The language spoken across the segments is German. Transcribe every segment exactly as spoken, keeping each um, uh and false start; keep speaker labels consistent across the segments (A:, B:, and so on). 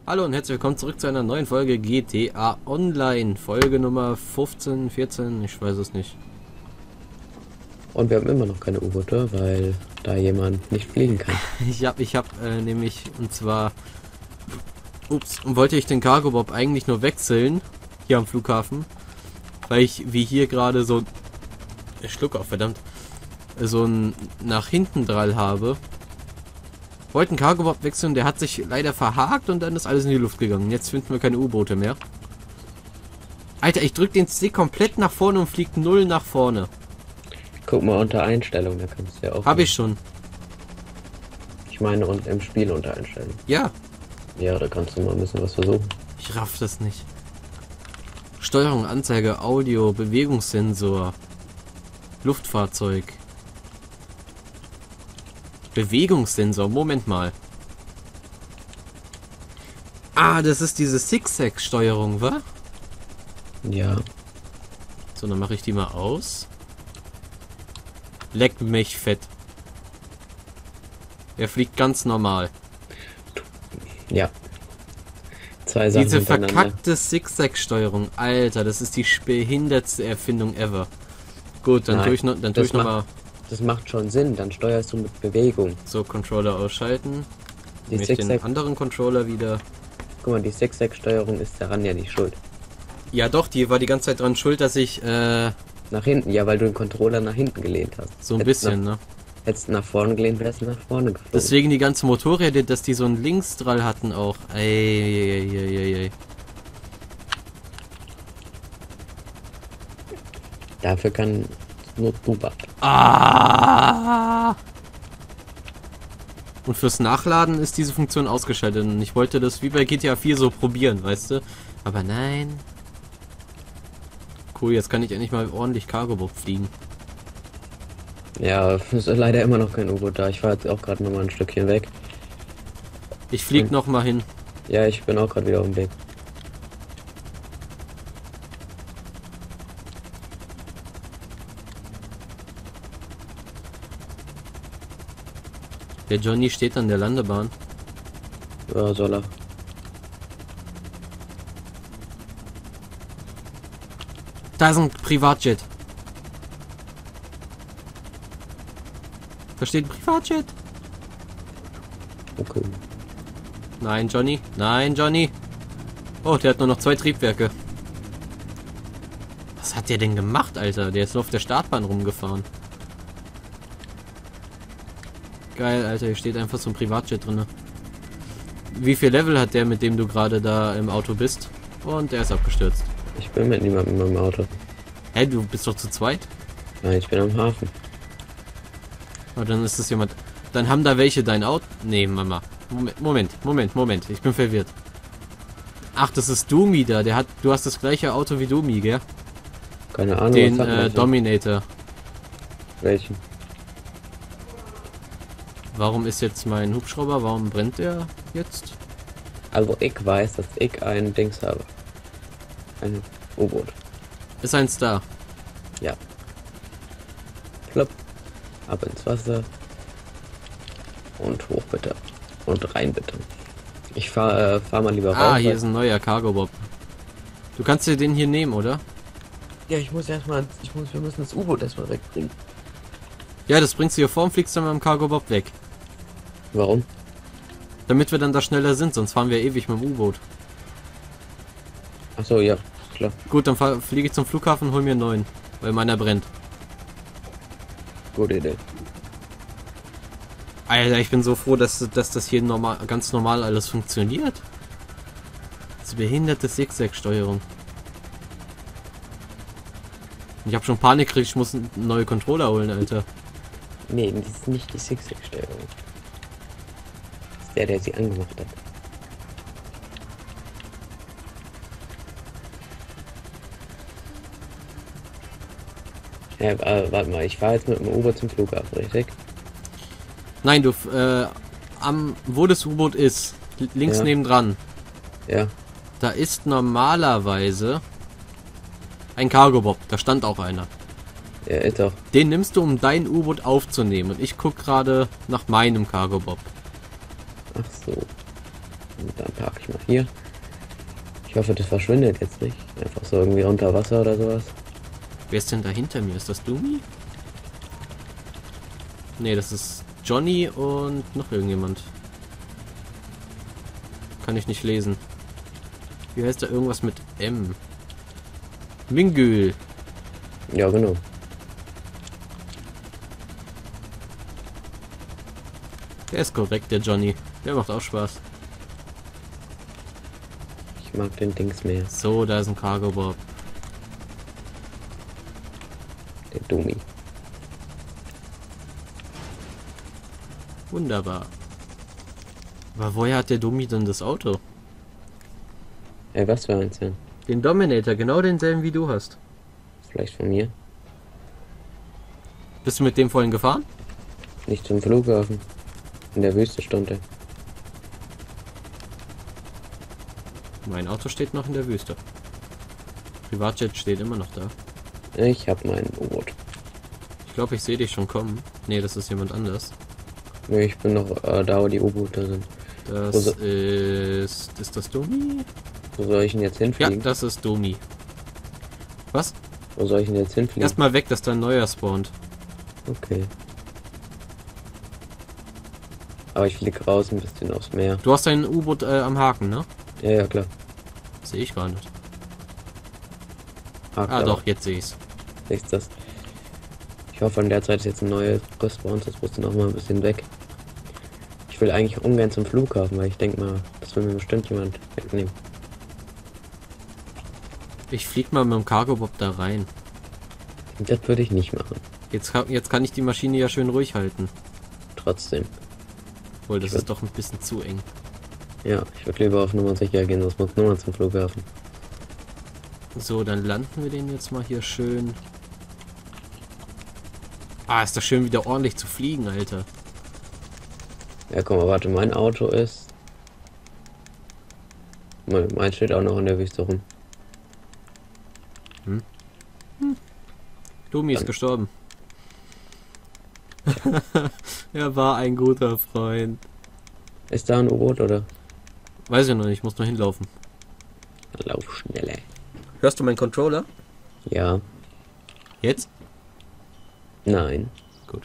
A: Hallo und herzlich willkommen zurück zu einer neuen Folge G T A Online. Folge Nummer fünfzehn, vierzehn, ich weiß es nicht.
B: Und wir haben immer noch keine U-Boote, weil da jemand nicht fliegen kann.
A: Ich hab, ich hab äh, nämlich, und zwar, ups, wollte ich den Cargo Bob eigentlich nur wechseln, hier am Flughafen, weil ich, wie hier gerade so, ich schluck auf, verdammt, so ein nach hinten Drall habe. Wollte einen Cargo Bob wechseln, der hat sich leider verhakt und dann ist alles in die Luft gegangen. Jetzt finden wir keine U-Boote mehr. Alter, ich drück den Stick komplett nach vorne und fliegt null nach vorne.
B: Guck mal unter Einstellungen, da kannst du ja auch.
A: Habe ich schon.
B: Ich meine, und im Spiel unter Einstellungen.
A: Ja.
B: Ja, da kannst du mal ein bisschen was versuchen.
A: Ich raff das nicht. Steuerung, Anzeige, Audio, Bewegungssensor, Luftfahrzeug. Bewegungssensor, Moment mal. Ah, das ist diese Zigzag-Steuerung, wa?
B: Ja.
A: So, dann mache ich die mal aus. Leck mich fett. Er fliegt ganz normal.
B: Ja. Zwei Sachen
A: Diese
B: hintereinander.
A: verkackte Zigzag-Steuerung, Alter, das ist die behindertste Erfindung ever. Gut, dann
B: Nein,
A: tue ich noch, dann tue
B: das
A: ich noch
B: macht-
A: mal
B: Das macht schon Sinn, dann steuerst du mit Bewegung.
A: so Controller ausschalten.
B: Die
A: Nehme ich den
B: Zigzag,
A: anderen Controller wieder.
B: guck mal, die Zigzag-Steuerung ist daran ja nicht schuld.
A: Ja doch, die war die ganze Zeit dran schuld, dass ich äh,
B: Nach hinten, ja, weil du den Controller nach hinten gelehnt hast.
A: so ein
B: Hättest
A: bisschen,
B: nach,
A: ne?
B: Hättest du nach vorne gelehnt, wärst du nach vorne geflogen.
A: Deswegen die ganzen Motorräder, dass die so einen Linksdrall hatten auch. Ey, ey, ey, ey, ey.
B: Dafür kann nur Buba.
A: Ah! Und fürs Nachladen ist diese Funktion ausgeschaltet. Und ich wollte das wie bei G T A vier so probieren, weißt du? Aber nein. Cool, jetzt kann ich endlich mal ordentlich Cargo Bob fliegen.
B: Ja, es ist leider immer noch kein U-Boot da. Ich war jetzt auch gerade noch mal ein Stückchen weg.
A: Ich flieg
B: Hm.
A: noch mal hin.
B: Ja, ich bin auch gerade wieder auf dem Weg.
A: Der Johnny steht an der Landebahn.
B: Ja, soll er.
A: Da ist ein Privatjet. Da steht ein Privatjet.
B: Okay.
A: Nein, Johnny. Nein, Johnny. Oh, der hat nur noch zwei Triebwerke. Was hat der denn gemacht, Alter? Der ist nur auf der Startbahn rumgefahren. Geil, Alter. Hier steht einfach so ein Privatjet drin. Wie viel Level hat der, mit dem du gerade da im Auto bist? Und der ist abgestürzt.
B: Ich bin mit niemandem in meinem Auto.
A: Hä, du bist doch zu zweit?
B: Nein, ich bin am Hafen.
A: Oh, dann ist es jemand... Dann haben da welche dein Auto... Nee, Mama. Moment, Moment, Moment, Moment. Ich bin verwirrt. Ach, das ist Doomy da. Der hat... Du hast das gleiche Auto wie Doomy, gell?
B: Keine Ahnung,
A: Den
B: was hat
A: äh,
B: welche?
A: Dominator.
B: Welchen?
A: Warum ist jetzt mein Hubschrauber? Warum brennt der jetzt?
B: Also ich weiß, dass ich ein Dings habe. Ein U-Boot.
A: Ist eins da.
B: Ja. Plopp. Ab ins Wasser. Und hoch bitte. Und rein bitte. Ich fahr, äh, fahr mal lieber
A: Ah,
B: raus.
A: hier
B: weil-
A: ist ein neuer Cargo Bob. Du kannst dir den hier nehmen, oder?
B: Ja, ich muss erstmal, ich muss, wir müssen das U-Boot erstmal wegbringen.
A: Ja, das bringst du hier vor und fliegst dann mit dem Cargo Bob weg.
B: Warum?
A: Damit wir dann da schneller sind, sonst fahren wir ewig mit dem U-Boot.
B: Ach so, ja, klar.
A: Gut, dann fahr- fliege ich zum Flughafen und hol mir einen neuen. Weil meiner brennt.
B: Gute Idee.
A: Alter, ich bin so froh, dass, dass das hier normal, ganz normal alles funktioniert. Diese behinderte Zigzag-Steuerung. Ich habe schon Panik gekriegt, ich muss einen neuen Controller holen, Alter.
B: Nee, das ist nicht die Zigzag-Steuerung. Das ist der, der sie angemacht hat. Ja, äh, warte mal, ich fahre jetzt mit dem U-Boot zum Flughafen, richtig?
A: Nein, du, äh, am, wo das U-Boot ist, links
B: Ja.
A: nebendran,
B: Ja.
A: da ist normalerweise ein Cargo Bob. Da stand auch einer.
B: Ja, ist doch.
A: Den nimmst du, um dein U-Boot aufzunehmen. Und ich guck gerade nach meinem Cargo Bob.
B: Ach so. Und dann parke ich mal hier. Ich hoffe, das verschwindet jetzt nicht. Einfach so irgendwie unter Wasser oder sowas.
A: Wer ist denn da hinter mir? Ist das Dumi? Nee, das ist Johnny und noch irgendjemand. Kann ich nicht lesen. Wie heißt da irgendwas mit M? Mingül.
B: Ja, genau.
A: Der ist korrekt, der Johnny. Der macht auch Spaß.
B: Ich mag den Dings mehr.
A: So, da ist ein Cargo Bob.
B: Der Dumi.
A: Wunderbar. Aber woher hat der Dummi denn das Auto?
B: Ey, was für eins denn?
A: Den Dominator, genau denselben wie du hast.
B: Vielleicht von mir?
A: Bist du mit dem vorhin gefahren?
B: Nicht zum Flughafen. In der Wüste stand er.
A: Mein Auto steht noch in der Wüste. Privatjet steht immer noch da.
B: Ich hab mein U-Boot.
A: Ich glaube, ich sehe dich schon kommen. Nee, das ist jemand anders.
B: Nee, ich bin noch äh, da, wo die U-Boote sind.
A: Das
B: Also-
A: ist... Ist das Domi?
B: Wo soll ich denn jetzt
A: Ja,
B: hinfliegen?
A: das ist Domi. Was?
B: Wo soll ich denn jetzt hinfliegen?
A: Erstmal weg, dass da ein neuer spawnt.
B: Okay. Aber ich fliege raus ein bisschen aufs Meer.
A: Du hast dein U-Boot äh, am Haken, ne?
B: Ja, ja, klar.
A: Sehe ich gar nicht.
B: Hakt
A: Ah
B: aber.
A: doch, jetzt sehe ich's.
B: Ist das. Ich hoffe, in der Zeit ist jetzt ein neues Respawn, das musste noch mal ein bisschen weg. Ich will eigentlich ungern zum Flughafen, weil ich denke mal, das will mir bestimmt jemand wegnehmen.
A: Ich flieg mal mit dem Cargo Bob da rein.
B: Das würde ich nicht machen.
A: Jetzt, kann- jetzt kann ich die Maschine ja schön ruhig halten.
B: Trotzdem.
A: Obwohl, das
B: Ich würd-
A: ist doch ein bisschen zu eng.
B: Ja, ich würde lieber auf Nummer sicher gehen, sonst muss Nummer zum Flughafen.
A: So, dann landen wir den jetzt mal hier schön. Ah, ist das schön wieder ordentlich zu fliegen, Alter.
B: Ja, komm mal, warte, mein Auto ist... Mein, mein steht auch noch in der Wüste rum.
A: Domi ist
B: Dann-
A: gestorben. Er war ein guter Freund.
B: Ist da ein U-Boot oder?
A: Weiß ich noch nicht, ich muss nur hinlaufen.
B: Lauf schneller.
A: Hörst du meinen Controller?
B: Ja,
A: Jetzt?
B: nein.
A: Gut.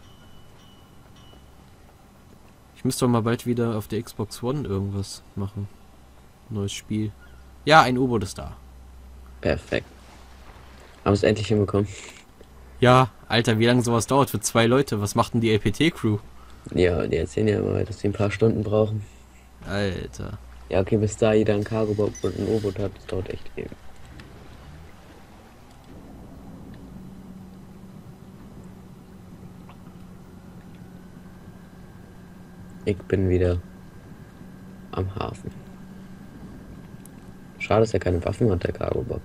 A: Ich müsste doch mal bald wieder auf der Xbox One irgendwas machen. Neues Spiel. Ja, ein U-Boot ist da.
B: Perfekt. Haben es endlich hinbekommen.
A: Ja, Alter, wie lange sowas dauert für zwei Leute? Was macht denn die L P T-Crew?
B: Ja, die erzählen ja immer, dass sie ein paar Stunden brauchen.
A: Alter.
B: Ja, okay, bis da jeder ein Cargo-Bob und ein U-Boot hat, das dauert echt ewig. Ich bin wieder am Hafen. Schade, dass er keine Waffen hat, der Cargo-Bob.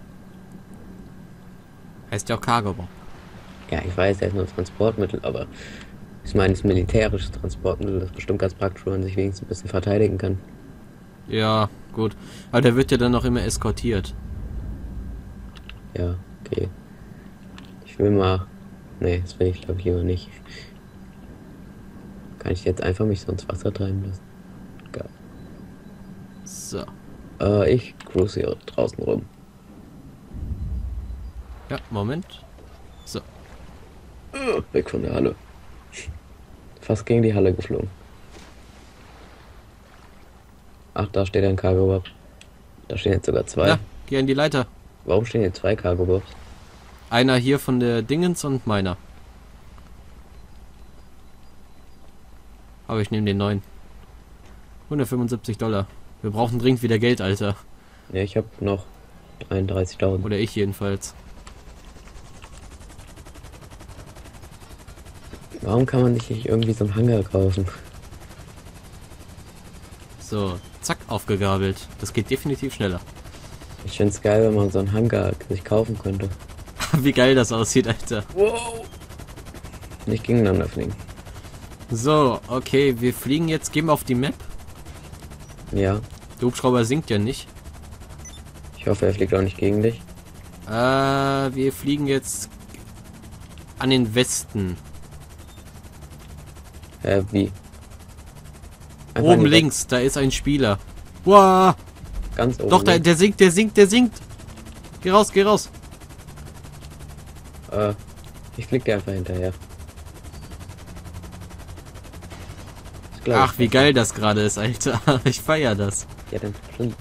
A: Heißt ja auch Cargo Bob.
B: Ja, ich weiß, er ist nur ein Transportmittel, aber ich meine, es ist ein militärisches Transportmittel, das ist bestimmt ganz praktisch, wenn man sich wenigstens ein bisschen verteidigen kann.
A: Ja, gut. Aber der wird ja dann auch immer eskortiert.
B: Ja, okay. Ich will mal... Nee, das will ich glaube ich lieber nicht. Kann ich jetzt einfach mich so ins Wasser treiben lassen? Geil.
A: So.
B: Äh, ich cruise hier draußen rum.
A: Ja, Moment. So.
B: Äh, Weg von der Halle. Fast gegen die Halle geflogen. Ach, da steht ein Cargo-Bob. Da stehen jetzt sogar zwei.
A: Ja, geh an die Leiter.
B: Warum stehen hier zwei Cargo-Bobs?
A: Einer hier von der Dingens und meiner. Aber ich nehme den neuen. hundertfünfundsiebzig Dollar. Wir brauchen dringend wieder Geld, Alter.
B: Ja, ich habe noch dreiunddreißigtausend.
A: Oder ich jedenfalls.
B: Warum kann man sich nicht irgendwie so einen Hangar kaufen?
A: So, zack, aufgegabelt. Das geht definitiv schneller.
B: Ich find's geil, wenn man so einen Hangar sich kaufen könnte.
A: Wie geil das aussieht, Alter.
B: Wow! Nicht gegeneinander fliegen.
A: So, okay, wir fliegen jetzt. Gehen wir auf die Map.
B: Ja,
A: Der Hubschrauber sinkt ja nicht.
B: ich hoffe, er fliegt auch nicht gegen dich.
A: Äh, wir fliegen jetzt an den Westen.
B: Äh, wie? Einfach in
A: Oben
B: die
A: links, da ist ein Spieler. Wow.
B: Ganz oben.
A: Doch, der,
B: links.
A: der sinkt, der sinkt, der sinkt. Geh raus, geh raus.
B: Äh, ich flieg dir einfach hinterher. Das glaub
A: Ach,
B: ich
A: wie
B: nicht.
A: geil das gerade ist, Alter. Ich feier das.
B: Ja, dann flieg.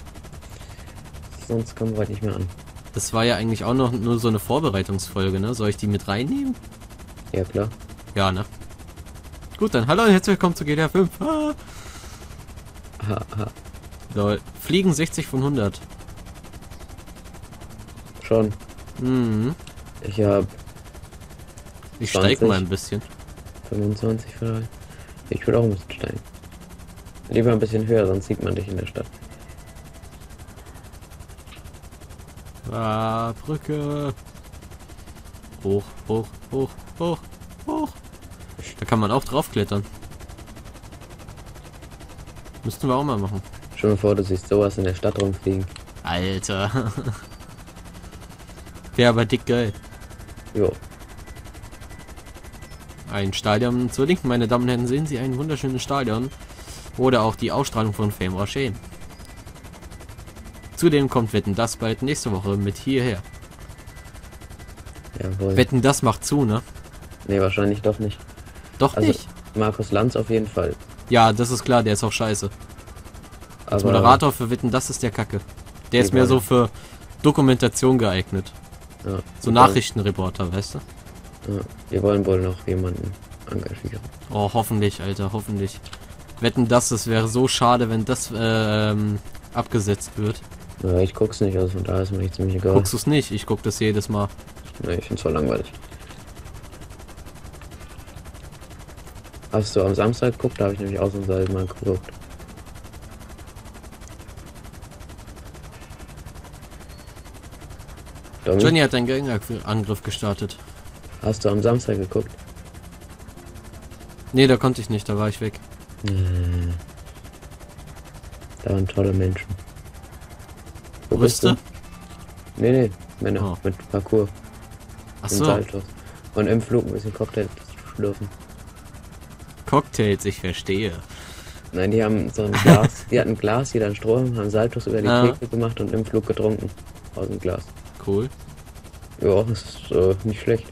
B: Sonst kommen wir heute nicht mehr an.
A: Das war ja eigentlich auch noch nur so eine Vorbereitungsfolge, ne? Soll ich die mit reinnehmen?
B: Ja, klar.
A: Ja, ne? Gut, dann hallo und herzlich willkommen zu G T A fünf. Ah.
B: Aha, aha.
A: Lol. Fliegen sechzig von hundert.
B: Schon.
A: Mhm.
B: Ich hab
A: Ich steig
B: zwanzig.
A: mal ein bisschen.
B: fünfundzwanzig vielleicht. Ich würde auch ein bisschen steigen. Lieber ein bisschen höher, sonst sieht man dich in der Stadt.
A: Ah, Brücke. Hoch, hoch, hoch, hoch, hoch. Da kann man auch draufklettern. Müssten wir auch mal machen.
B: Stell dir vor, du siehst sowas in der Stadt rumfliegen.
A: Alter. Wäre aber dick geil.
B: Jo.
A: Ein Stadion zur Linken, meine Damen und Herren, sehen Sie ein wunderschönes Stadion. Oder auch die Ausstrahlung von Fame Rocher. Zudem kommt Wetten das bald nächste Woche mit hierher.
B: Jawohl.
A: Wetten das macht zu, ne?
B: Nee, wahrscheinlich doch nicht.
A: Doch
B: Also,
A: nicht.
B: Markus Lanz auf jeden Fall.
A: Ja, das ist klar, der ist auch scheiße. Als
B: Aber
A: Moderator für Wetten das ist der Kacke. Der ist mehr so für Dokumentation geeignet.
B: ja,
A: So
B: wir
A: Nachrichtenreporter, weißt du?
B: Wollen, ja, wir wollen wohl noch jemanden engagieren.
A: Oh, hoffentlich, Alter, hoffentlich. Wetten das, es wäre so schade, wenn das ähm, abgesetzt wird.
B: Ja, ich guck's nicht, also von daher ist mir nicht ziemlich egal.
A: Guckst du's nicht? Ich guck das jedes Mal.
B: Nee, ich find's voll langweilig. Hast du am Samstag geguckt? Da habe ich nämlich ausnahmsweise mal geguckt. Domi,
A: Johnny hat einen Gegnerangriff gestartet.
B: hast du am Samstag geguckt?
A: Nee, da konnte ich nicht, da war ich weg.
B: Nee. Da waren tolle Menschen. Wo bist
A: Brüste?
B: du? Nee, nee, Männer
A: Oh.
B: mit Parcours und
A: Achso,
B: Saltos. Und im Flug ein bisschen Cocktail schlürfen.
A: Cocktails, ich verstehe.
B: Nein, die haben so ein Glas, die hatten ein Glas, jeder einen Strom, haben Saltos über die
A: Ah.
B: Theke gemacht und im Flug getrunken. Aus dem Glas.
A: Cool.
B: Ja, das ist äh, nicht schlecht.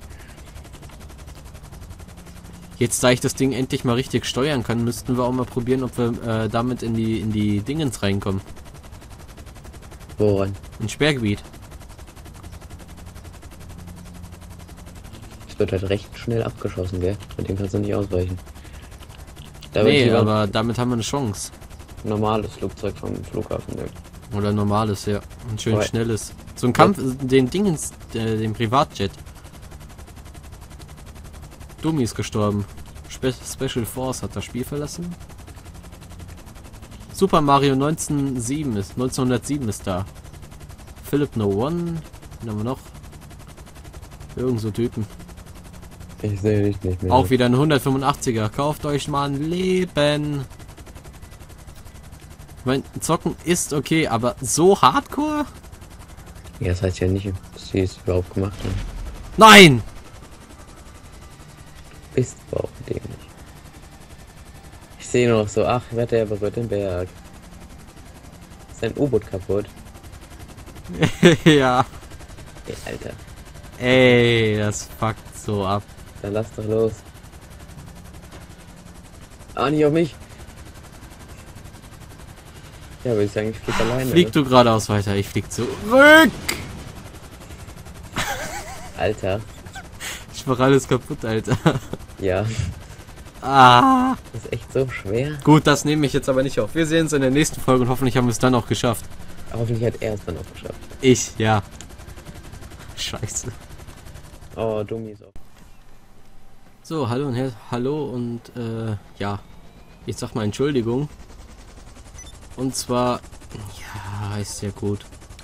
A: Jetzt, da ich das Ding endlich mal richtig steuern kann, müssten wir auch mal probieren, ob wir äh, damit in die in die Dingens reinkommen.
B: Woran?
A: Ins Sperrgebiet.
B: Es wird halt recht schnell abgeschossen, gell? Mit dem kannst du nicht ausweichen. Da wird
A: Nee,
B: lieber
A: aber damit haben wir eine Chance.
B: ein normales Flugzeug vom Flughafen nehmen.
A: Oder normales, ja. Ein schön
B: Aber-
A: schnelles. So ein Kampf, den Dingens, äh, den Privatjet. Dummy ist gestorben. Spe Special Force hat das Spiel verlassen. Super Mario neunzehnhundertsieben ist, neunzehnhundertsieben ist da. Philip No One. Wen haben wir noch? Irgend so Typen.
B: Ich sehe dich nicht mehr.
A: Auch wieder ein hundertfünfundachtziger. Kauft euch mal ein Leben. Ich mein, Zocken ist okay, aber so hardcore?
B: Ja, das heißt ja nicht, dass sie es überhaupt gemacht haben.
A: Nein!
B: Bist aber auch dämlich. Ich sehe nur noch so, ach, Wetter, er berührt den Berg. Ist dein U-Boot kaputt?
A: Ja.
B: Ey, Alter,
A: Ey, das fuckt so ab.
B: dann lass doch los. Ah, nicht auf mich. Ja, würde ich sagen, ich flieg alleine.
A: Flieg du geradeaus weiter, ich flieg zurück.
B: Alter,
A: Ich mach alles kaputt, Alter.
B: ja,
A: Ah.
B: das ist echt so schwer.
A: Gut, das nehme ich jetzt aber nicht auf. Wir sehen uns in der nächsten Folge und hoffentlich haben wir es dann auch geschafft.
B: Hoffentlich hat er es dann auch geschafft.
A: Ich, ja. Scheiße.
B: Oh, Dummies auch.
A: So, hallo und her hallo und äh, ja. Ich sag mal Entschuldigung. Und zwar, ja, ist ja gut.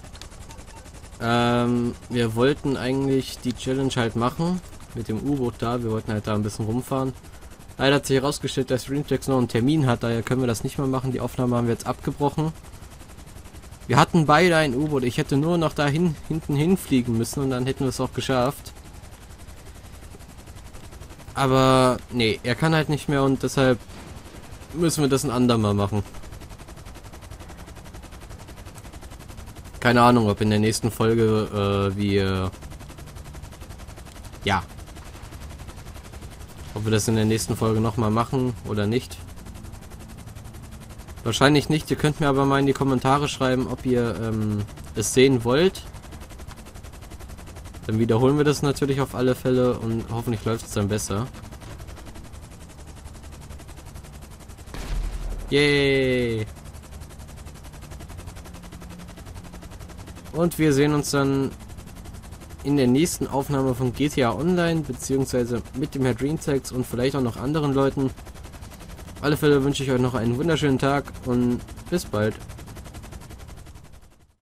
A: Ähm, wir wollten eigentlich die Challenge halt machen. Mit dem U-Boot da. Wir wollten halt da ein bisschen rumfahren. Leider hat sich herausgestellt, dass Dreamtex noch einen Termin hat. Daher können wir das nicht mehr machen. Die Aufnahme haben wir jetzt abgebrochen. Wir hatten beide ein U-Boot. Ich hätte nur noch dahin hinten hinfliegen müssen und dann hätten wir es auch geschafft. Aber nee, er kann halt nicht mehr und deshalb müssen wir das ein andermal machen. Keine Ahnung, ob in der nächsten Folge äh, wir... Ja. Ob wir das in der nächsten Folge nochmal machen oder nicht. Wahrscheinlich nicht. Ihr könnt mir aber mal in die Kommentare schreiben, ob ihr ähm, es sehen wollt. Dann wiederholen wir das natürlich auf alle Fälle und hoffentlich läuft es dann besser. Yay! Und wir sehen uns dann in der nächsten Aufnahme von G T A Online, beziehungsweise mit dem Herr Dreamtex und vielleicht auch noch anderen Leuten. Auf alle Fälle wünsche ich euch noch einen wunderschönen Tag und bis bald.